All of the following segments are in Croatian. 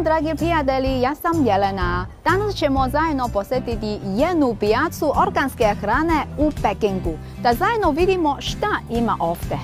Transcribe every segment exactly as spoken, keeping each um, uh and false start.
dan, dragi prijatelji, ja sam Jelena. Danas ćemo zajedno posjetiti jednu pijacu organske hrane u Pekingu, da zajedno vidimo šta ima ovdje.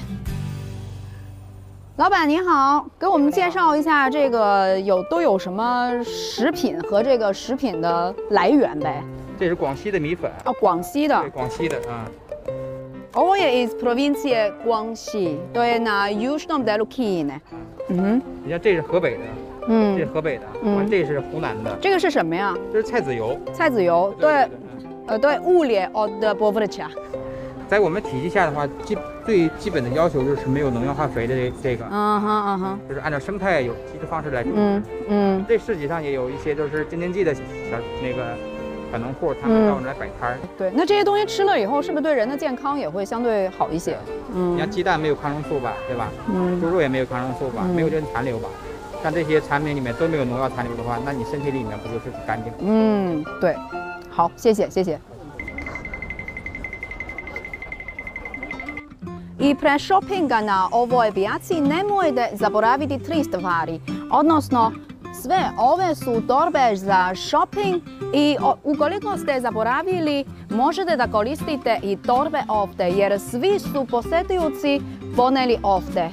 老板你好，给我们介绍一下这个有都有什么食品和这个食品的来源呗？ 这是广西的米粉哦，广西的。 对，广西的啊。 Ovo je iz provincije Guangxi, to je na južnom delu Kine. 嗯， 你看这是河北的，嗯，这是河北的，完这是湖南的。 这个是什么呀？ 这是菜籽油。菜籽油，对，呃，对，物理od povrća。 在我们体系下的话，基最基本的要求就是没有农药化肥的这这个。 嗯哼嗯哼。 就是按照生态有机的方式来种植。 嗯嗯。 这市集上也有一些就是京津冀的小那个。 小农户他们到我们来摆摊儿， 对，那这些东西吃了以后，是不是对人的健康也会相对好一些？嗯， 你看鸡蛋没有抗生素吧，对吧？嗯，猪肉也没有抗生素吧，没有这些残留吧？像这些产品里面都没有农药残留的话，那你身体里面不就是干净？ 嗯，对，好，谢谢，谢谢。I pre shoppinga na ovoj pijaci nemojte zaboraviti tri stvari, odnosno sve ove su torbe za shopping i ukoliko ste zaboravili, možete da koristite i torbe ovdje, jer svi su posjetioci poneli ovdje.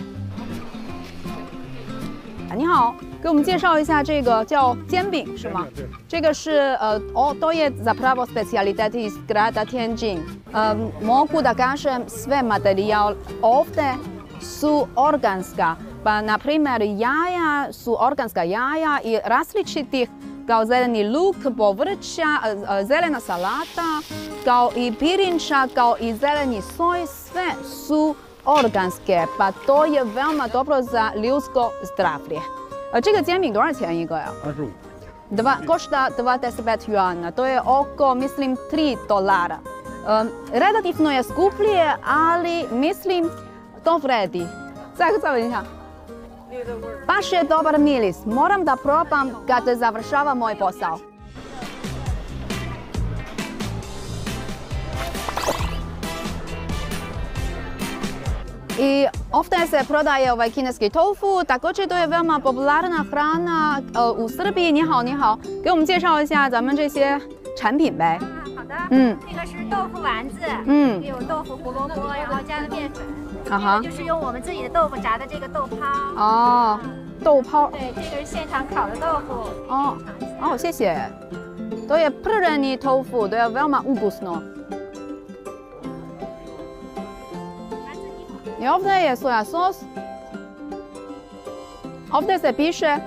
你好，给我们介绍一下这个叫煎饼是吗？这个是呃哦，to je zapravo specijalitet iz grada Tianjin. Mogu da kažem sve materijal ovdje su organska. Pa, na primjer, jaja su organska jaja i različitih kao zeleni luk, povrća, zelena salata, kao i pirinča, kao i zeleni soj, sve su organske, pa to je veoma dobro za ljudsko zdravlje. 这个煎饼多少钱一个呀？ 二十五。 Dva, košta dvadeset pet juana, to je oko, mislim, tri dolara. Relativno je skuplje, ali mislim to vredi. 再再闻一下。 Baš je dobar miris. Moram da probam kad završava moj posao. I ovdje se prodaje ovaj kineski tofu, također to je veoma popularna hrana u Srbiji. 你好，你好，给我们介绍一下咱们这些产品呗。 好的，嗯，这个是豆腐丸子，嗯，有豆腐、胡萝卜，然后加了面粉。 啊哈，就是用我们自己的豆腐炸的这个豆泡哦，豆泡。 对，这个是现场烤的豆腐。 哦，哦，谢谢。To je prljeni tofu, to je veoma ukusno. I ovdje je soja sos. Ovdje se piše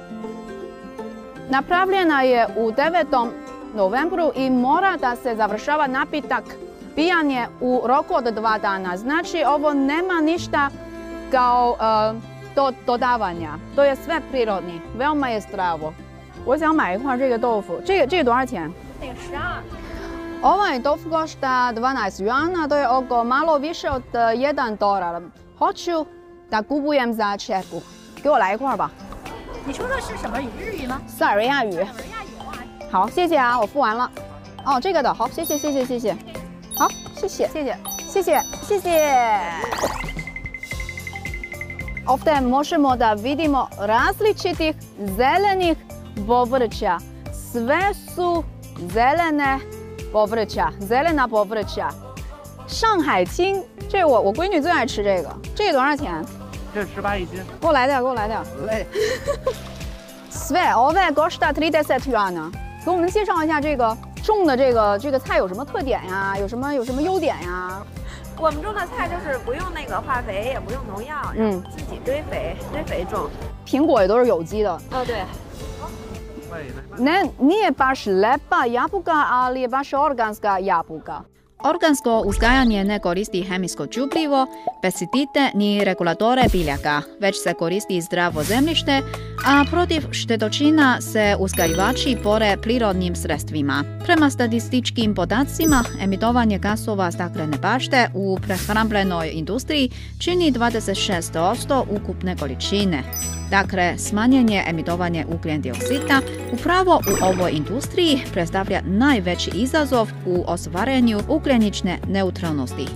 napravljena je u devetom novembru i mora da se završava napitak pijanje u roku od dva dana. Znači ovo nema ništa kao uh, do, dodavanja. To je sve prirodni. Veoma je zdravo. 我想买一块这个豆腐，这个这个多少钱？ 这个十二。 Ovaj tofu košta dvanaest juana, to je oko malo više od jedan dolar. Hoću da kupujem za čerku. 给我来一块吧。 你说的是什么语？日语吗？ 塞尔维亚语。好，谢谢啊，我付完了。哦，这个的好，谢谢谢谢谢谢。 好，谢谢，谢谢，谢谢，谢谢。Ovdje možemo da vidimo različitih zelenih povrća. Sve su zelene povrća, zelena povrća. 上海青，这我我闺女最爱吃这个。这个多少钱？ 这十八一斤。 给我来点，给我来点。 来。 Sve ove košta trideset juana。给我们介绍一下这个。 种的这个这个菜有什么特点呀？有什么有什么优点呀？ 我们种的菜就是不用那个化肥，也不用农药，嗯，自己堆肥堆肥种。 苹果也都是有机的。 哦，对。 Ne, nije baš lepa jabuka, ali je baš organska jabuka. Organsko uzgajanje ne koristi hemijsko đubrivo, pesticide ni regulatore biljaka, već se koristi zdravo zemljište, a protiv štetočina se uzgajivači bore prirodnim sredstvima. Prema statističkim podacima, emitovanje gasova staklene bašte u prehrambenoj industriji čini dvadeset šest posto ukupne količine. Dakle, smanjenje emitovanja ugljen dioksida upravo u ovoj industriji predstavlja najveći izazov u ostvarenju ugljenične neutralnosti.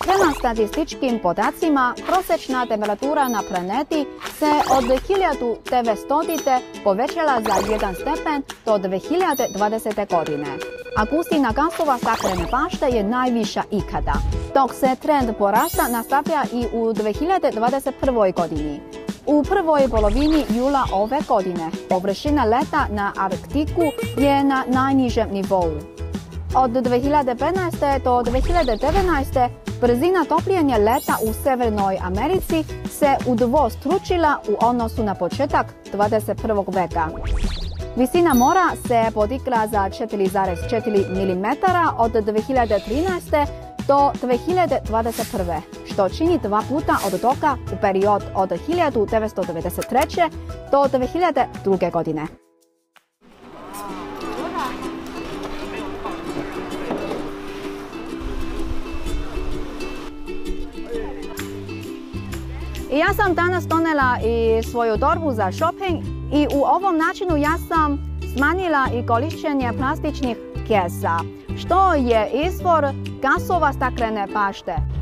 Prema statističkim podacima, prosječna temperatura na planeti se od hiljadu devetstotite povećala za jedan stepen do dve hiljade dvadesete. godine. A gustina gasova staklene bašte je najviša ikada, dok se trend porasta nastavlja i u dve hiljade dvadeset prvoj. godini. U prvoj polovini jula ove godine površina leda na Arktiku je na najnižem nivou. Od dve hiljade petnaeste. do dve hiljade devetnaeste. brzina topljenja leda u Severnoj Americi se udvostručila u odnosu na početak dvadeset prvog. veka. Visina mora se podigla za četiri zarez četiri milimetra od dve hiljade trinaeste. do dve hiljade dvadeset prve. što čini dva puta od toga u period od hiljadu devetsto devedeset treće. do dve hiljade druge. godine. I ja sam danas donela i svoju torbu za shopping i u ovom načinu ja sam smanjila i količenje plastičnih kesa, što je izvor gasova staklene bašte.